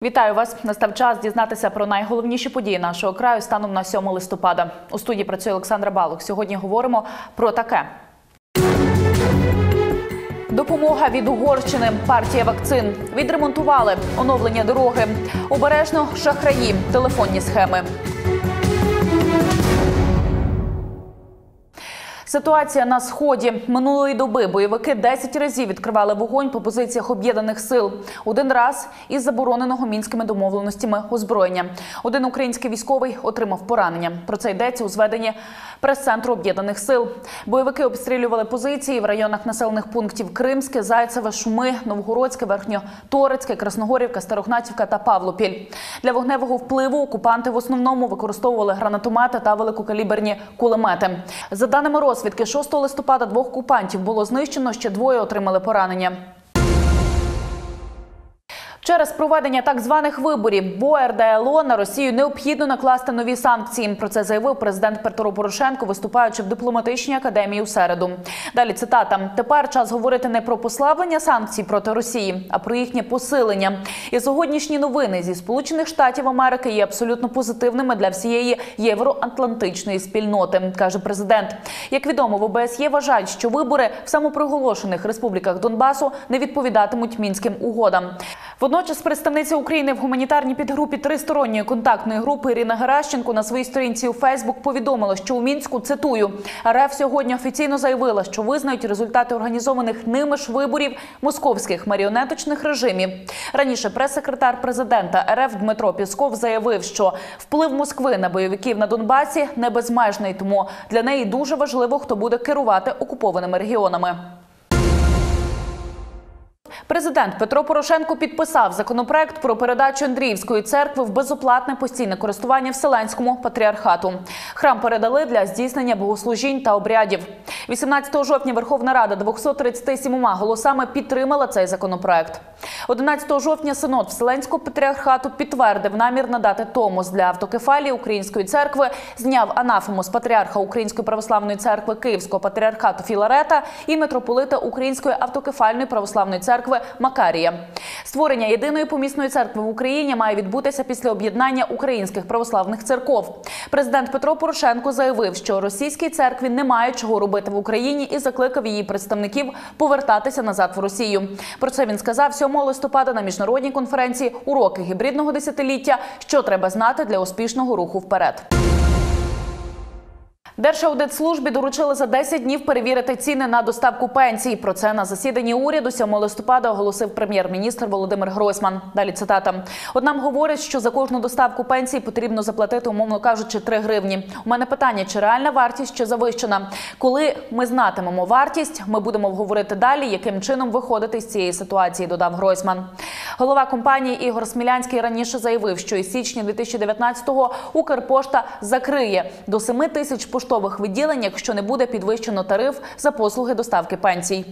Вітаю вас! Настав час дізнатися про найголовніші події нашого краю станом на 7 листопада. У студії працює Олександра Балух. Сьогодні говоримо про таке. Допомога від Угорщини. Партія вакцин. Відремонтували. Оновлення дороги. Обережно шахраї. Телефонні схеми. Ситуація на Сході. Минулої доби бойовики 10 разів відкривали вогонь по позиціях об'єднаних сил. Один раз із забороненого мінськими домовленостями озброєння. Один український військовий отримав поранення. Про це йдеться у зведенні прес-центру об'єднаних сил. Бойовики обстрілювали позиції в районах населених пунктів Кримське, Зайцеве, Шуми, Новгородське, Верхньоторецьке, Красногорівка, Старогнатівка та Павлопіль. Для вогневого впливу окупанти в основному використовували гранатомети та великокаліберні кулемети. За даними розвідки, 6 листопада 2 окупантів було знищено, ще 2 отримали поранення. Через проведення так званих виборів в ОРДЛО на Росію необхідно накласти нові санкції. Про це заявив президент Петро Порошенко, виступаючи в дипломатичній академії у середу. Далі цитата. «Тепер час говорити не про послаблення санкцій проти Росії, а про їхнє посилення. І сьогоднішні новини зі Сполучених Штатів Америки є абсолютно позитивними для всієї євроатлантичної спільноти», каже президент. Як відомо, в ОБСЄ вважають, що вибори в самопроголошених республіках Донбасу не відповідатимуть мінським угодам. Водночас представниця України в гуманітарній підгрупі тристоронньої контактної групи Ірина Геращенко на своїй сторінці у Фейсбук повідомила, що у Мінську, цитую, РФ сьогодні офіційно заявила, що визнають результати організованих ними ж виборів московських маріонеточних режимів. Раніше прес-секретар президента РФ Дмитро Пєсков заявив, що вплив Москви на бойовиків на Донбасі не безмежний, тому для неї дуже важливо, хто буде керувати окупованими регіонами. Президент Петро Порошенко підписав законопроект про передачу Андріївської церкви в безоплатне постійне користування Вселенському патріархату. Храм передали для здійснення богослужінь та обрядів. 18 жовтня Верховна Рада 237 голосами підтримала цей законопроект. 11 жовтня Синод Вселенського патріархату підтвердив намір надати томос для автокефалії Української церкви, зняв анафему з патріарха Української православної церкви Київського патріархату Філарета і митрополита Української автокефальної православної церкви Макарія. Створення єдиної помісної церкви в Україні має відбутися після об'єднання українських православних церков. Президент Петро Порошенко заявив, що російській церкві немає чого робити в Україні і закликав її представників повертатися назад в Росію. Про це він сказав 7 листопада на міжнародній конференції «Уроки гібридного десятиліття. Що треба знати для успішного руху вперед». Держаудитслужбі доручили за 10 днів перевірити ціни на доставку пенсій. Про це на засіданні уряду 7 листопада оголосив прем'єр-міністр Володимир Гройсман. Далі цитата. «От нам говорять, що за кожну доставку пенсій потрібно заплатити, умовно кажучи, 3 гривні. У мене питання, чи реальна вартість, чи завищена. Коли ми знатимемо вартість, ми будемо говорити далі, яким чином виходити з цієї ситуації», додав Гройсман. Голова компанії Ігор Смілянський раніше заявив, що із січня 2019-го Укрпошта закриє до 7 тисяч поштових відділень, якщо не буде підвищено тариф за послуги доставки пенсій.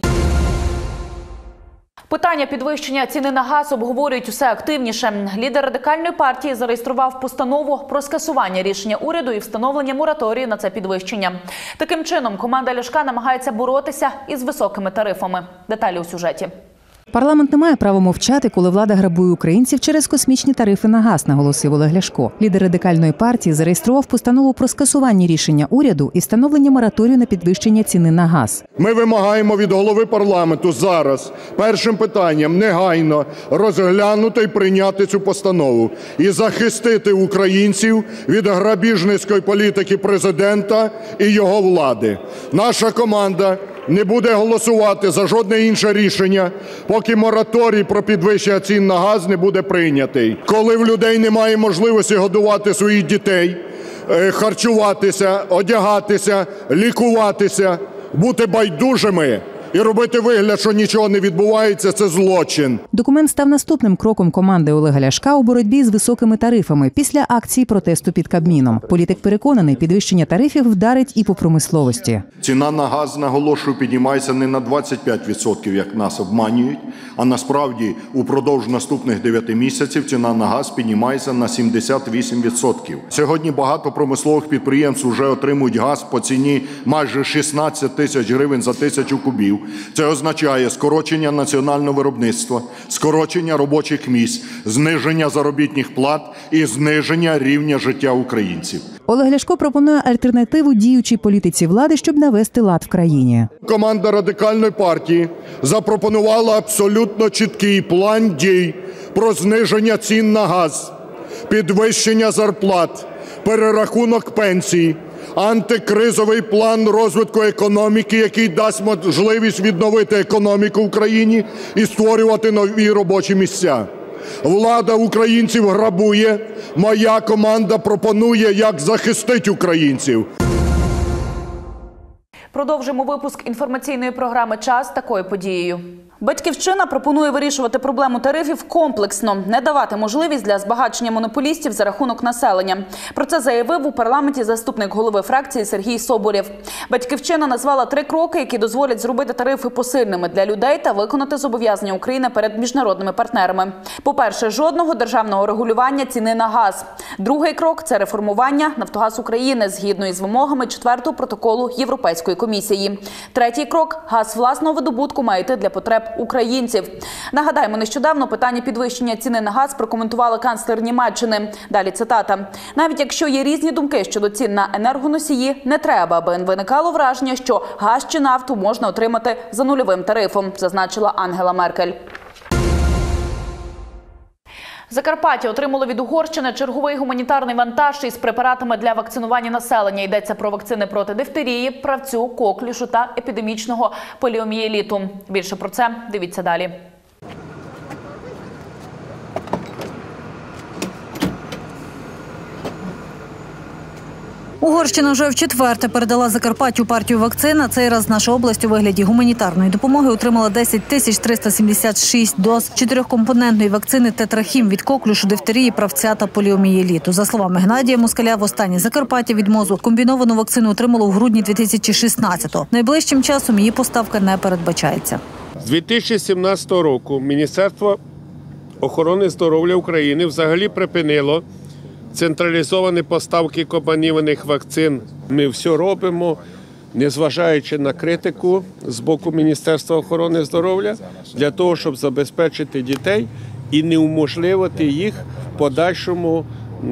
Питання підвищення ціни на газ обговорюють усе активніше. Лідер Радикальної партії зареєстрував постанову про скасування рішення уряду і встановлення мораторію на це підвищення. Таким чином, команда Ляшка намагається боротися із високими тарифами. Деталі у сюжеті. Парламент не має права мовчати, коли влада грабує українців через космічні тарифи на газ, наголосив Олег Ляшко. Лідер Радикальної партії зареєстрував постанову про скасування рішення уряду і встановлення мораторію на підвищення ціни на газ. Ми вимагаємо від голови парламенту зараз першим питанням негайно розглянути і прийняти цю постанову і захистити українців від грабіжницької політики президента і його влади. Наша команда не буде голосувати за жодне інше рішення, поки мораторій про підвищення цін на газ не буде прийнятий. Коли в людей немає можливості годувати своїх дітей, харчуватися, одягатися, лікуватися, бути байдужими і робити вигляд, що нічого не відбувається – це злочин. Документ став наступним кроком команди Олега Ляшка у боротьбі з високими тарифами після акції протесту під Кабміном. Політик переконаний, підвищення тарифів вдарить і по промисловості. Ціна на газ, наголошую, піднімається не на 25%, як нас обманюють, а насправді упродовж наступних 9 місяців ціна на газ піднімається на 78%. Сьогодні багато промислових підприємств вже отримують газ по ціні майже 16 тисяч гривень за 1000 кубів. Це означає скорочення національного виробництва, скорочення робочих місць, зниження заробітних плат і зниження рівня життя українців. Олег Ляшко пропонує альтернативу діючій політиці влади, щоб навести лад в країні. Команда Радикальної партії запропонувала абсолютно чіткий план дій про зниження цін на газ, підвищення зарплат, перерахунок пенсій, антикризовий план розвитку економіки, який дасть можливість відновити економіку в країні і створювати нові робочі місця. Влада українців грабує, моя команда пропонує, як захистити українців. Продовжимо випуск інформаційної програми «Час» такою подією. «Батьківщина» пропонує вирішувати проблему тарифів комплексно, не давати можливість для збагачення монополістів за рахунок населення. Про це заявив у парламенті заступник голови фракції Сергій Соболєв. «Батьківщина» назвала 3 кроки, які дозволять зробити тарифи посильними для людей та виконати зобов'язання України перед міжнародними партнерами. По-перше, жодного державного регулювання ціни на газ. Другий крок – це реформування «Нафтогаз України» згідно із вимогами 4-го протоколу Європейської комісії. Третій крок – газ власного видобутку має йти для потреб українців. Нагадаємо, нещодавно питання підвищення ціни на газ прокоментувала канцлер Німеччини. Далі цитата. «Навіть якщо є різні думки щодо цін на енергоносії, не треба, аби виникало враження, що газ чи нафту можна отримати за нульовим тарифом», зазначила Ангела Меркель. Закарпаття отримало від Угорщини черговий гуманітарний вантаж із препаратами для вакцинування населення. Йдеться про вакцини проти дифтерії, правцю, коклюшу та епідемічного поліомієліту. Більше про це дивіться далі. Угорщина вже вчетверте передала Закарпаттю партію вакцин. На цей раз наша область у вигляді гуманітарної допомоги отримала 10 376 доз 4-компонентної вакцини Тетрахім від коклюшу, дифтерії, правця та поліомієліту. За словами Геннадія Москаля, востаннє Закарпаття від МОЗу комбіновану вакцину отримало в грудні 2016-го. Найближчим часом її поставка не передбачається. З 2017 року Міністерство охорони здоров'я України взагалі припинило централізовані поставки комбінованих вакцин. Ми все робимо, незважаючи на критику з боку Міністерства охорони здоров'я, для того, щоб забезпечити дітей і не уможливити їх в подальшому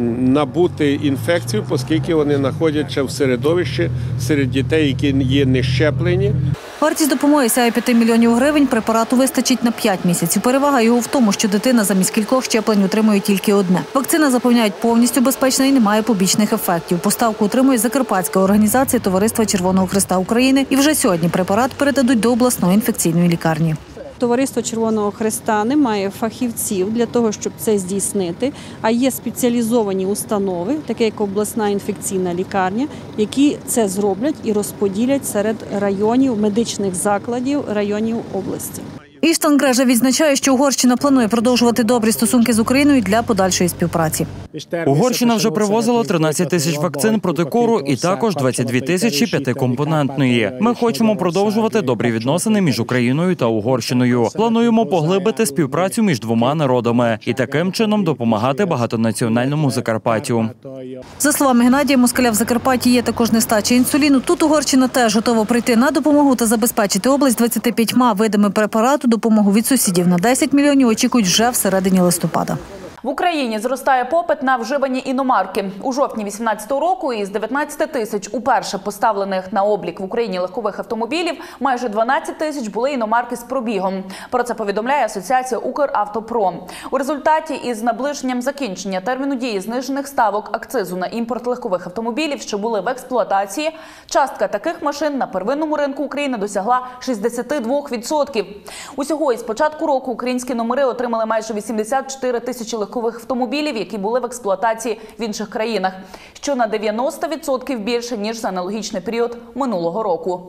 набути інфекцію, оскільки вони знаходяться в середовищі серед дітей, які є не щеплені. Вартість допомоги сягає 5 мільйонів гривень, препарату вистачить на 5 місяців. Перевага його в тому, що дитина замість кількох щеплень отримує тільки одне. Вакцина, запевняють, повністю безпечна і не має побічних ефектів. Поставку отримує Закарпатська організація Товариства Червоного Хреста України. І вже сьогодні препарат передадуть до обласної інфекційної лікарні. Товариство Червоного Хреста не має фахівців для того, щоб це здійснити, а є спеціалізовані установи, такі як обласна інфекційна лікарня, які це зроблять і розподілять серед районів, медичних закладів районів області. Іштван Грежа відзначає, що Угорщина планує продовжувати добрі стосунки з Україною для подальшої співпраці. Угорщина вже привозила 13 тисяч вакцин проти кору і також 22 тисячі 5-компонентної. Ми хочемо продовжувати добрі відносини між Україною та Угорщиною. Плануємо поглибити співпрацю між двома народами і таким чином допомагати багатонаціональному Закарпаттю. За словами Геннадія Москаля, в Закарпатті є також нестача інсуліну. Тут Угорщина теж готова прийти на допомогу та забезпечити область 25 видами препарату. Допомогу від сусідів на 10 мільйонів очікують вже всередині листопада. В Україні зростає попит на вживані іномарки. У жовтні 2018 року із 19 тисяч уперше поставлених на облік в Україні легкових автомобілів майже 12 тисяч були іномарки з пробігом. Про це повідомляє Асоціація «Укравтопром». У результаті із наближенням закінчення терміну дії знижених ставок акцизу на імпорт легкових автомобілів, що були в експлуатації, частка таких машин на первинному ринку України досягла 62%. Усього із початку року українські номери отримали майже 84 тисячі легкових автомобілів, які були в експлуатації в інших країнах, що на 90% більше, ніж за аналогічний період минулого року.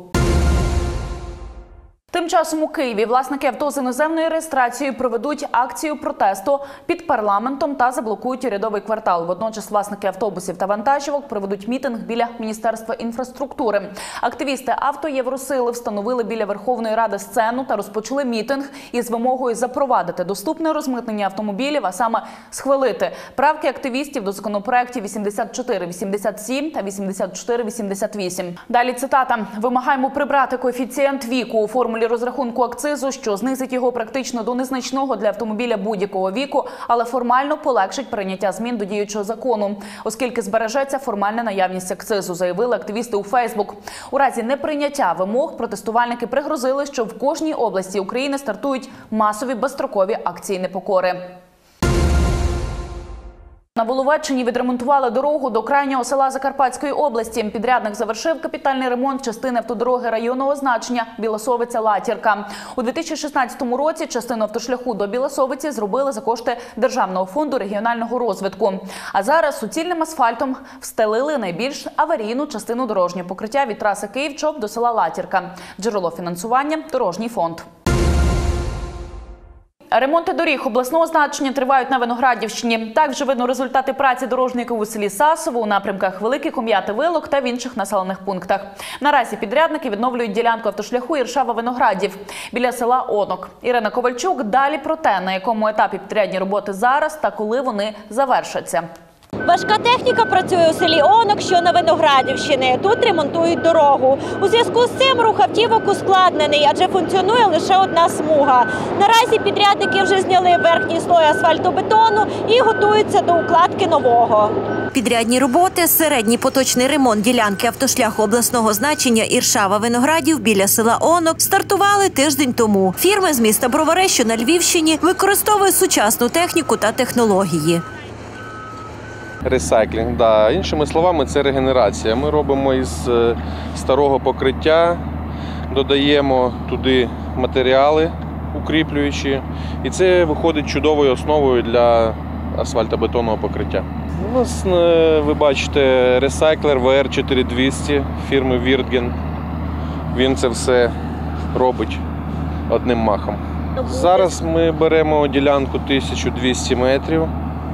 Тим часом у Києві власники авто з іноземною реєстрацією проведуть акцію протесту під парламентом та заблокують урядовий квартал. Водночас власники автобусів та вантажівок проведуть мітинг біля Міністерства інфраструктури. Активісти «Автоєвросили» встановили біля Верховної Ради сцену та розпочали мітинг із вимогою запровадити доступне розмитнення автомобілів, а саме схвалити правки активістів до законопроєктів 8487 та 8488. Далі цитата. «Вимагаємо прибрати коефіцієнт віку у формулі розрахунку акцизу, що знизить його практично до незначного для автомобіля будь-якого віку, але формально полегшить прийняття змін до діючого закону, оскільки збережеться формальна наявність акцизу, заявили активісти у Фейсбук. У разі неприйняття вимог протестувальники пригрозили, що в кожній області України стартують масові безстрокові акції непокори. На Воловеччині відремонтували дорогу до крайнього села Закарпатської області. Підрядник завершив капітальний ремонт частини автодороги районного значення Білосовиця-Латірка. У 2016 році частину автошляху до Білосовиці зробили за кошти Державного фонду регіонального розвитку. А зараз суцільним асфальтом встелили найбільш аварійну частину дорожнього покриття від траси Київ-Чоп до села Латірка. Джерело фінансування – Дорожній фонд. Ремонти доріг обласного значення тривають на Виноградівщині. Так вже видно результати праці дорожників у селі Сасово, у напрямках Великі Ком'яти-Вилок та в інших населених пунктах. Наразі підрядники відновлюють ділянку автошляху Іршава-Виноградів біля села Онок. Ірина Ковальчук далі про те, на якому етапі підрядні роботи зараз та коли вони завершаться. Важка техніка працює у селі Онок, що на Виноградівщині. Тут ремонтують дорогу. У зв'язку з цим рух автівок ускладнений, адже функціонує лише одна смуга. Наразі підрядники вже зняли верхній слой асфальтобетону і готуються до укладки нового. Підрядні роботи, середній поточний ремонт ділянки автошляху обласного значення Іршава-Виноградів біля села Онок стартували тиждень тому. Фірми з міста Бровари, що на Львівщині, використовують сучасну техніку та технології. Ресайклінг, да. Іншими словами, це регенерація. Ми робимо із старого покриття, додаємо туди матеріали укріплюючі, і це виходить чудовою основою для асфальтобетонного покриття. У нас, ви бачите, ресайклер VR4200 фірми Wirtgen. Він це все робить одним махом. Зараз ми беремо ділянку 1200 метрів.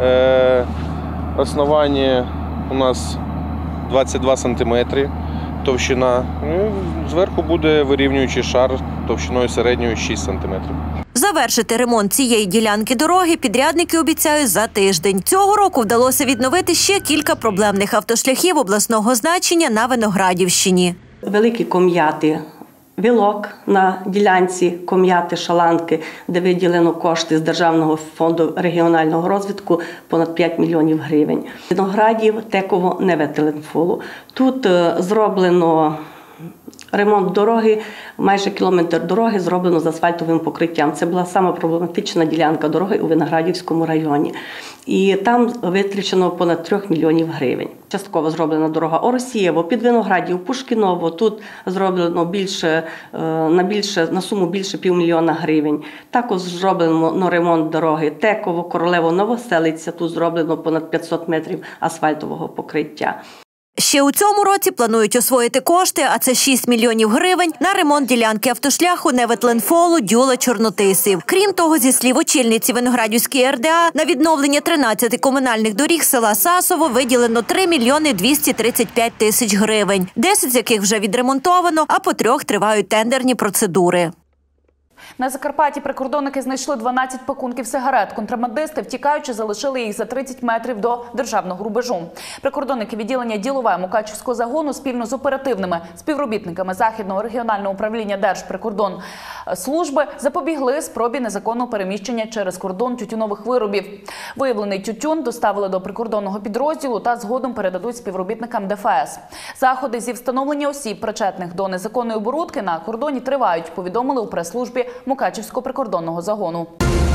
Основання у нас 22 сантиметри товщина. Зверху буде вирівнюючий шар товщиною середньою 6 сантиметрів. Завершити ремонт цієї ділянки дороги підрядники обіцяють за тиждень. Цього року вдалося відновити ще кілька проблемних автошляхів обласного значення на Виноградівщині. Великі Ком'яти. Вилок на ділянці Ком'яти-Шаланки, де виділено кошти з Державного фонду регіонального розвитку понад 5 мільйонів гривень. Виноградів, Теково, Неве-Теленфолу. Тут зроблено ремонт дороги, майже кілометр дороги зроблено з асфальтовим покриттям. Це була сама проблематична ділянка дороги у Виноградівському районі. І там витрачено понад 3 мільйонів гривень. Частково зроблена дорога Оросієво, під Виноградів, Пушкіново. Тут зроблено на суму більше 500 000 гривень. Також зроблено ремонт дороги Теково, Королево, Новоселиця. Тут зроблено понад 500 метрів асфальтового покриття. Ще у цьому році планують освоїти кошти, а це 6 мільйонів гривень, на ремонт ділянки автошляху Неве-Теленфолу, Дюла-Чорнотисів. Крім того, зі слів очільниці Виноградівської РДА, на відновлення 13 комунальних доріг села Сасово виділено 3 мільйони 235 тисяч гривень, 10 з яких вже відремонтовано, а по 3 тривають тендерні процедури. На Закарпатті прикордонники знайшли 12 пакунків сигарет. Контрабандисти, втікаючи, залишили їх за 30 метрів до державного рубежу. Прикордонники відділення ділове Мукачівського загону спільно з оперативними співробітниками Західного регіонального управління Держприкордонслужби запобігли спробі незаконного переміщення через кордон тютюнових виробів. Виявлений тютюн доставили до прикордонного підрозділу та згодом передадуть співробітникам ДФС. Заходи зі встановлення осіб, причетних до незаконної оборудки, на кордоні тривають, повідомили у прес-службі Мукачівського прикордонного загону.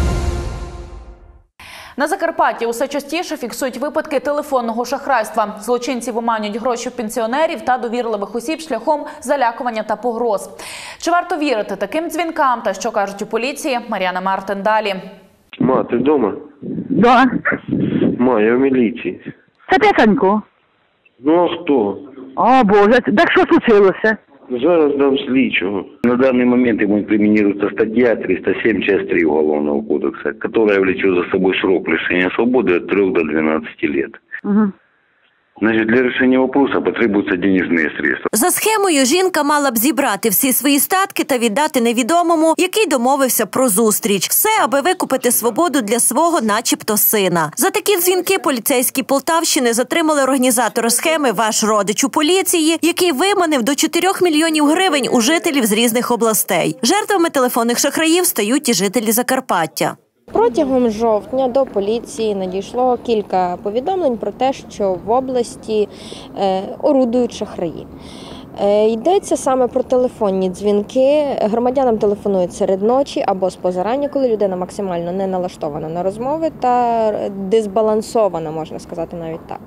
На Закарпатті усе частіше фіксують випадки телефонного шахрайства. Злочинці виманюють гроші в пенсіонерів та довірливих осіб шляхом залякування та погроз. Чи варто вірити таким дзвінкам та що кажуть у поліції? Мар'яна Мартин далі. Ма, ти вдома? Да. Ма, я в міліції. Це тихенько. Ну а хто? О, Боже, так що случилося? Зараз дам слідчого. На данный момент ему применяется статья 307, часть 3 Уголовного кодекса, которая влечет за собой срок лишения свободы от 3 до 12 лет. Угу. Значит, для решения вопроса потребуются денежные средства. За схемою жінка мала б зібрати всі свої статки та віддати невідомому, який домовився про зустріч. Все, аби викупити свободу для свого начебто сина. За такі дзвінки поліцейські Полтавщини затримали організатора схеми «Ваш родич» у поліції, який виманив до 4 мільйонів гривень у жителів з різних областей. Жертвами телефонних шахраїв стають і жителі Закарпаття. Протягом жовтня до поліції надійшло кілька повідомлень про те, що в області орудують шахраї. Йдеться саме про телефонні дзвінки. Громадянам телефонують серед ночі або з позарання, коли людина максимально не налаштована на розмови та дисбалансована, можна сказати навіть так.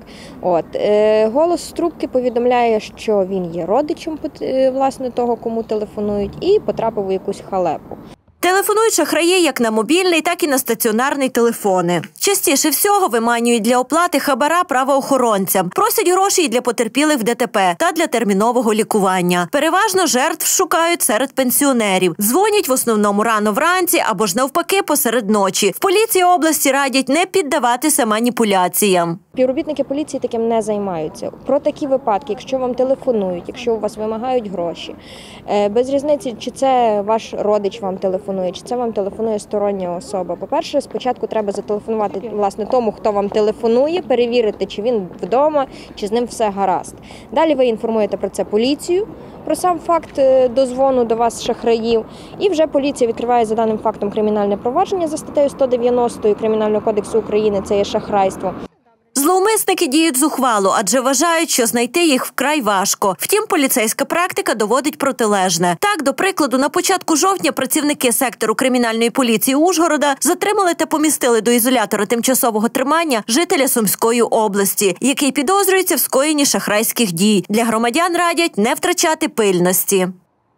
Голос з трубки повідомляє, що він є родичем власне того, кому телефонують, і потрапив у якусь халепу. Телефонують шахраї як на мобільний, так і на стаціонарний телефони. Частіше всього виманюють для оплати хабара правоохоронцям. Просять гроші і для потерпілих в ДТП та для термінового лікування. Переважно жертв шукають серед пенсіонерів. Дзвонять в основному рано вранці або ж навпаки посеред ночі. В поліції області радять не піддаватися маніпуляціям. Співробітники поліції таким не займаються. Про такі випадки, якщо вам телефонують, якщо у вас вимагають гроші, без різниці, чи це ваш родич вам телефонує, чи це вам телефонує стороння особа. По-перше, спочатку треба зателефонувати власне тому, хто вам телефонує, перевірити, чи він вдома, чи з ним все гаразд. Далі ви інформуєте про це поліцію, про сам факт дозвону до вас шахраїв, і вже поліція відкриває за даним фактом кримінальне провадження за статтею 190 Кримінального кодексу України, це є шахрайство. Зловмисники діють зухвало, адже вважають, що знайти їх вкрай важко. Втім, поліцейська практика доводить протилежне. Так, до прикладу, на початку жовтня працівники сектору кримінальної поліції Ужгорода затримали та помістили до ізолятора тимчасового тримання жителя Сумської області, який підозрюється в скоєнні шахрайських дій. Для громадян радять не втрачати пильності.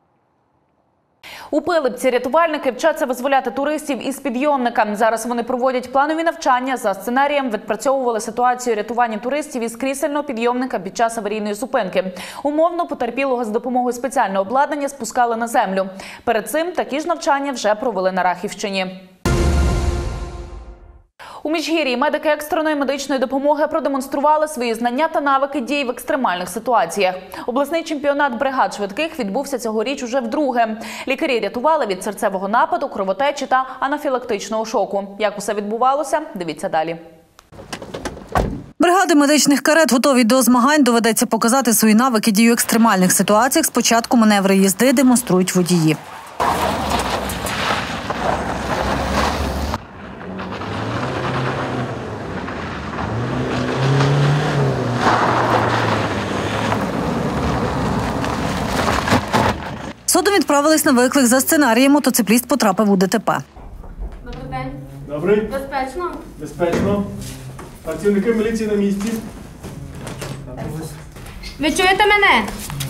У Пилипці рятувальники вчаться визволяти туристів із підйомника. Зараз вони проводять планові навчання. За сценарієм відпрацьовували ситуацію рятування туристів із крісельного підйомника під час аварійної зупинки. Умовно потерпілого з допомогою спеціального обладнання спускали на землю. Перед цим такі ж навчання вже провели на Рахівщині. У Міжгір'ї медики екстреної медичної допомоги продемонстрували свої знання та навики дій в екстремальних ситуаціях. Обласний чемпіонат бригад швидких відбувся цьогоріч уже вдруге. Лікарі рятували від серцевого нападу, кровотечі та анафілактичного шоку. Як усе відбувалося, дивіться далі. Бригади медичних карет готові до змагань. Доведеться показати свої навики дій у екстремальних ситуаціях. Спочатку маневри їзди демонструють водії. Згодом відправились на виклик за сценарієм. Мотоцикліст потрапив у ДТП. Добрий день. Добрий. Безпечно? Безпечно. Працівники міліції на місці. Ви чуєте мене?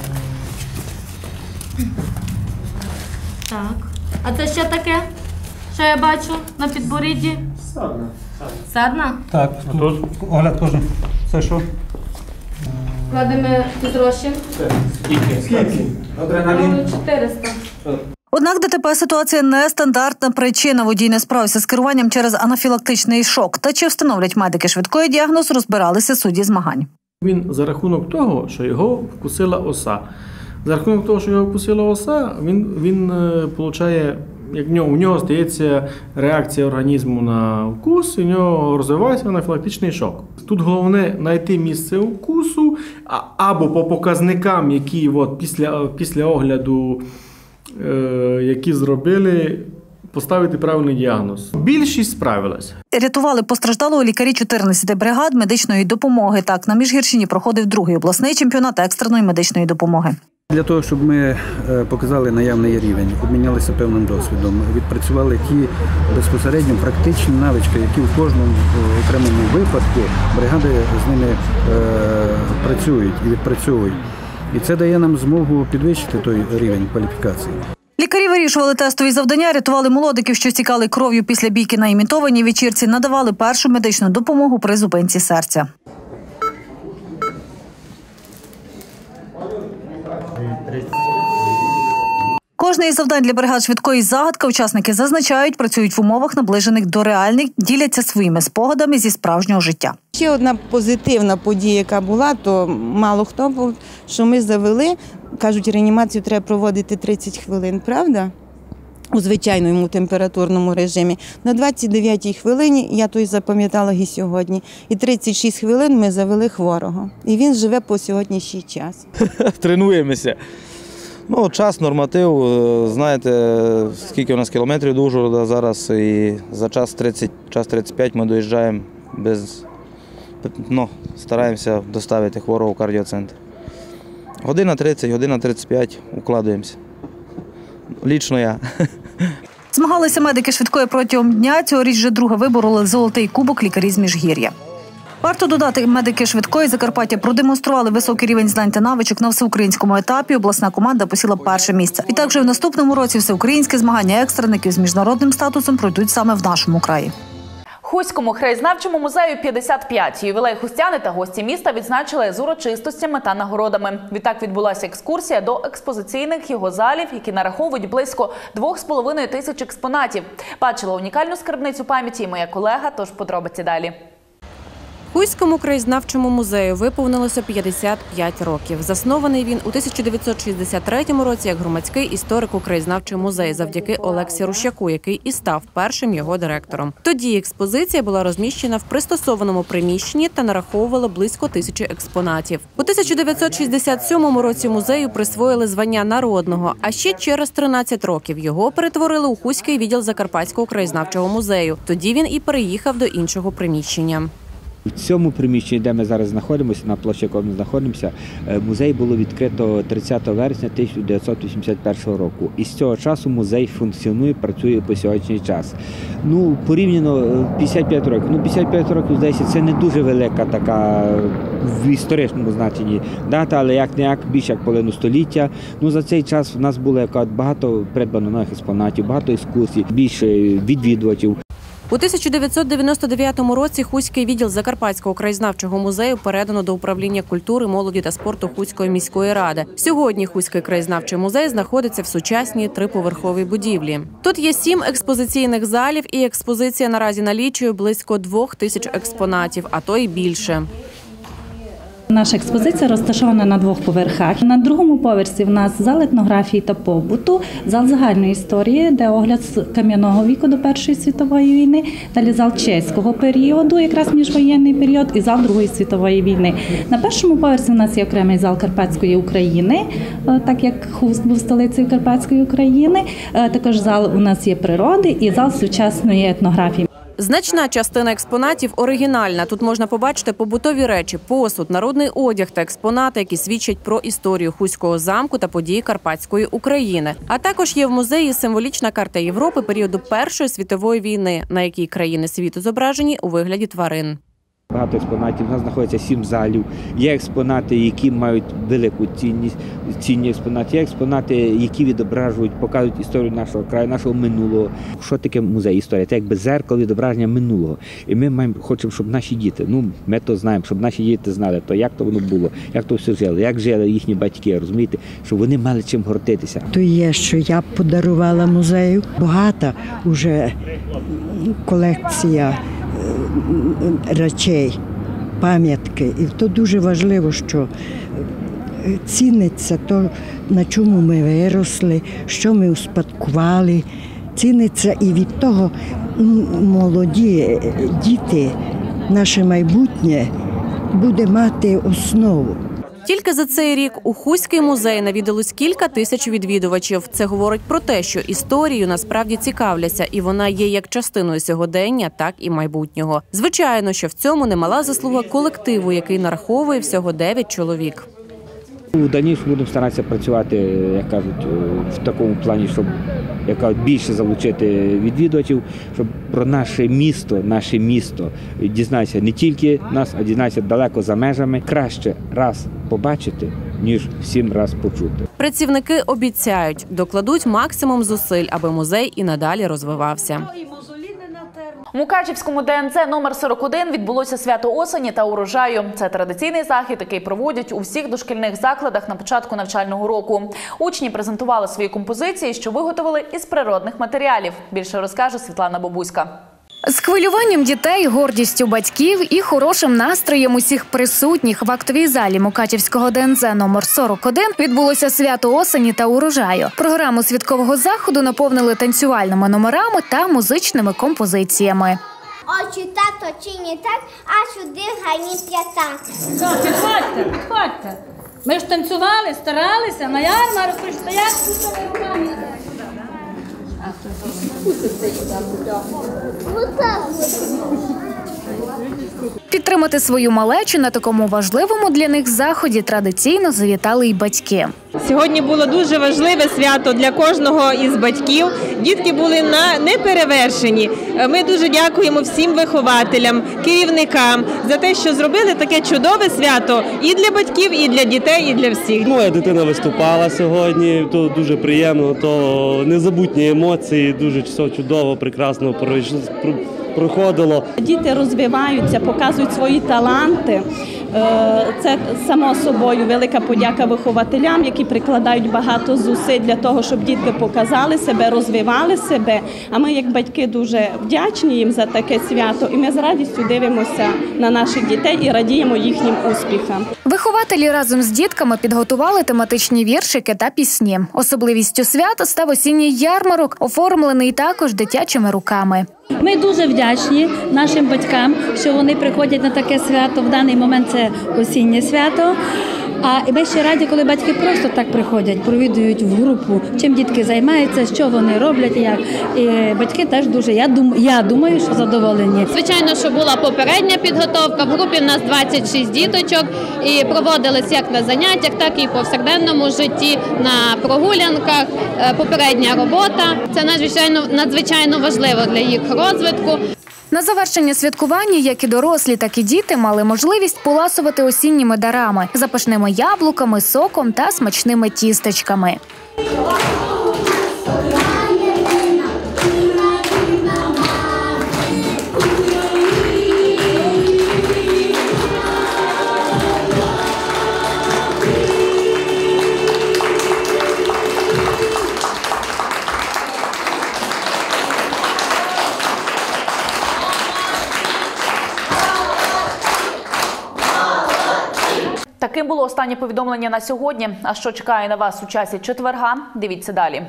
Так. А це що таке? Що я бачу на підборідді? Садна. Садна? Так, тут огляд кожен. Це що? Кладемо розчин. Скільки? Адреналін. 400. Однак ДТП ситуація нестандартна. Причина: водій не справився з керуванням через анафілактичний шок. Та чи встановлять медики швидкої діагноз, розбиралися судді змагань. Він за рахунок того, що його вкусила оса. За рахунок того, що його вкусила оса, він получає, як у нього стається реакція організму на вкус, і в нього розвивається анафілактичний шок. Тут головне знайти місце вкусу, або по показникам, які після огляду, які зробили, поставити правильний діагноз. Більшість справилася. Рятували постраждалого лікарі 14 бригад медичної допомоги. Так, на Міжгірщині проходив другий обласний чемпіонат екстреної медичної допомоги. Для того, щоб ми показали наявний рівень, обмінялися певним досвідом, відпрацювали ті безпосередньо практичні навички, які в кожному окремому випадку бригади з ними працюють і відпрацьовують. І це дає нам змогу підвищити той рівень кваліфікації. Лікарі вирішували тестові завдання, рятували молодиків, що стікали кров'ю після бійки на імітованій вечірці, надавали першу медичну допомогу при зупинці серця. Кожне із завдань для бригад швидкої загадка учасники зазначають, працюють в умовах, наближених до реальних, діляться своїми спогадами зі справжнього життя. Ще одна позитивна подія, яка була, то мало хто був, що ми завели, кажуть, реанімацію треба проводити 30 хвилин, правда? У звичайному температурному режимі. На 29-й хвилині, я то й запам'ятала і сьогодні, і 36 хвилин ми завели хворого. І він живе по сьогоднішній час. Тренуємося. Ну, час, норматив, знаєте, скільки у нас кілометрів до Ужгорода зараз, і за час 30, час 35 ми доїжджаємо стараємося доставити хворого в кардіоцентр. Година 30, година 35 укладуємося. Лічно я. Змагалися медики швидкої протягом дня. Цьогоріч вже друге вибороли золотий кубок лікарі з Міжгір'я. Варто додати, медики швидкої Закарпаття продемонстрували високий рівень знань та навичок на всеукраїнському етапі. Обласна команда посіла перше місце. І також в наступному році всеукраїнські змагання екстреників з міжнародним статусом пройдуть саме в нашому краї. Хуському краєзнавчому музею 55. Ювілей хустяни та гості міста відзначили з урочистостями та нагородами. Відтак відбулася екскурсія до експозиційних його залів, які нараховують близько 2,5 тисяч експонатів. Бачила унікальну скарбницю пам'яті і моя колега, тож подробиці далі. Хуському краєзнавчому музею виповнилося 55 років. Заснований він у 1963 році як громадський історико-краєзнавчий музей завдяки Олексі Рущаку, який і став першим його директором. Тоді експозиція була розміщена в пристосованому приміщенні та нараховувала близько 1000 експонатів. У 1967 році музею присвоїли звання народного, а ще через 13 років його перетворили у Хуський відділ Закарпатського краєзнавчого музею. Тоді він і переїхав до іншого приміщення. В цьому приміщенні, де ми зараз знаходимося, на площі, якому ми знаходимося, музей було відкрито 30 вересня 1981 року. І з цього часу музей функціонує, працює по сьогоднішній час. Ну, порівняно 55 років. 55 років, здається, це не дуже велика така в історичному значенні дата, але як-не-як більше як половину століття. Ну, за цей час в нас було багато придбано нових експонатів, багато екскурсій, більше відвідувачів. У 1999 році Хуський відділ Закарпатського краєзнавчого музею передано до управління культури, молоді та спорту Хуської міської ради. Сьогодні Хуський краєзнавчий музей знаходиться в сучасній 3-поверховій будівлі. Тут є 7 експозиційних залів, і експозиція наразі налічує близько 2000 експонатів, а то й більше. Наша експозиція розташована на 2 поверхах. На другому поверсі в нас зал етнографії та побуту, зал загальної історії, де огляд з кам'яного віку до Першої світової війни, далі зал чеського періоду, якраз міжвоєнний період, і зал Другої світової війни. На першому поверсі в нас є окремий зал Карпатської України, так як Хуст був столицею Карпатської України. Також зал у нас є природи і зал сучасної етнографії. Значна частина експонатів оригінальна. Тут можна побачити побутові речі, посуд, народний одяг та експонати, які свідчать про історію Хуського замку та події Карпатської України. А також є в музеї символічна карта Європи періоду Першої світової війни, на якій країни світу зображені у вигляді тварин. Багато експонатів, у нас знаходиться 7 залів. Є експонати, які мають велику цінність, цінні експонати. Є експонати, які відображують, показують історію нашого краю, нашого минулого. Що таке музей історія? Це якби дзеркало відображення минулого. І ми хочемо, щоб наші діти, ми то знаємо, щоб наші діти знали, то як то воно було, як то все жило, як жили їхні батьки, розумієте, щоб вони мали чим гордитися. То є, що я подарувала музею. Багата вже колекція речей, пам'ятки. І то дуже важливо, що ціниться то, на чому ми виросли, що ми успадкували. Ціниться і від того молоді діти, наше майбутнє буде мати основу. Тільки за цей рік у Хуський музей навідалось кілька тисяч відвідувачів. Це говорить про те, що історією насправді цікавляться, і вона є як частиною сьогодення, так і майбутнього. Звичайно, що в цьому немала заслуга колективу, який нараховує всього 9 чоловік. У дальнішому будемо старатися працювати, як кажуть, в такому плані, щоб більше залучити відвідувачів, щоб про наше місто дізнатися не тільки нас, а дізнатися далеко за межами. Краще раз побачити, ніж 7 раз почути. Працівники обіцяють, докладуть максимум зусиль, аби музей і надалі розвивався. У Мукачівському ДНЦ номер 41 відбулося свято осені та урожаю. Це традиційний захід, який проводять у всіх дошкільних закладах на початку навчального року. Учні презентували свої композиції, що виготовили із природних матеріалів. Більше розкаже Світлана Бобуська. З хвилюванням дітей, гордістю батьків і хорошим настроєм усіх присутніх в актовій залі Мукачівського ДНЦ номер 41 відбулося свято осені та урожаю. Програму святкового заходу наповнили танцювальними номерами та музичними композиціями. Очі тато чині так, а сюди гані п'ятак. Підходьте. Ми ж танцювали, старалися, на ярмарку стоять. Підтримати свою малечу на такому важливому для них заході традиційно завітали й батьки. Сьогодні було дуже важливе свято для кожного із батьків. Дітки були неперевершені. Ми дуже дякуємо всім вихователям, керівникам за те, що зробили таке чудове свято і для батьків, і для дітей, і для всіх. Моя дитина виступала сьогодні, то дуже приємно, то незабутні емоції, дуже все чудово, прекрасно проходило. Діти розвиваються, показують свої таланти. Це, само собою, велика подяка вихователям, які прикладають багато зусиль для того, щоб дітки показали себе, розвивали себе. А ми, як батьки, дуже вдячні їм за таке свято. І ми з радістю дивимося на наших дітей і радіємо їхнім успіхам. Вихователі разом з дітками підготували тематичні віршики та пісні. Особливістю свята став осінній ярмарок, оформлений також дитячими руками. Ми дуже вдячні нашим батькам, що вони приходять на таке свято. В даний момент це осіннє свято. А ми ще раді, коли батьки просто так приходять, провідують в групу, чим дітки займаються, що вони роблять, як. І батьки теж дуже, я думаю, що задоволені. Звичайно, що була попередня підготовка. В групі в нас 26 діточок і проводились як на заняттях, так і в повсякденному житті, на прогулянках, попередня робота. Це надзвичайно важливо для їх розвитку. На завершення святкування як і дорослі, так і діти мали можливість поласувати осінніми дарами – запашними яблуками, соком та смачними тістечками. Таким було останнє повідомлення на сьогодні. А що чекає на вас у часі четверга? Дивіться далі.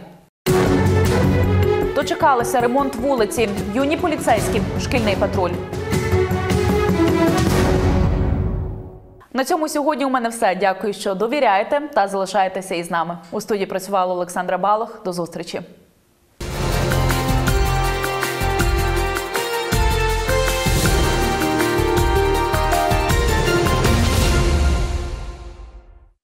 Дочекалися ремонт вулиці. Юні поліцейські. Шкільний патруль. На цьому сьогодні у мене все. Дякую, що довіряєте та залишаєтеся із нами. У студії працювала Олександра Балох. До зустрічі.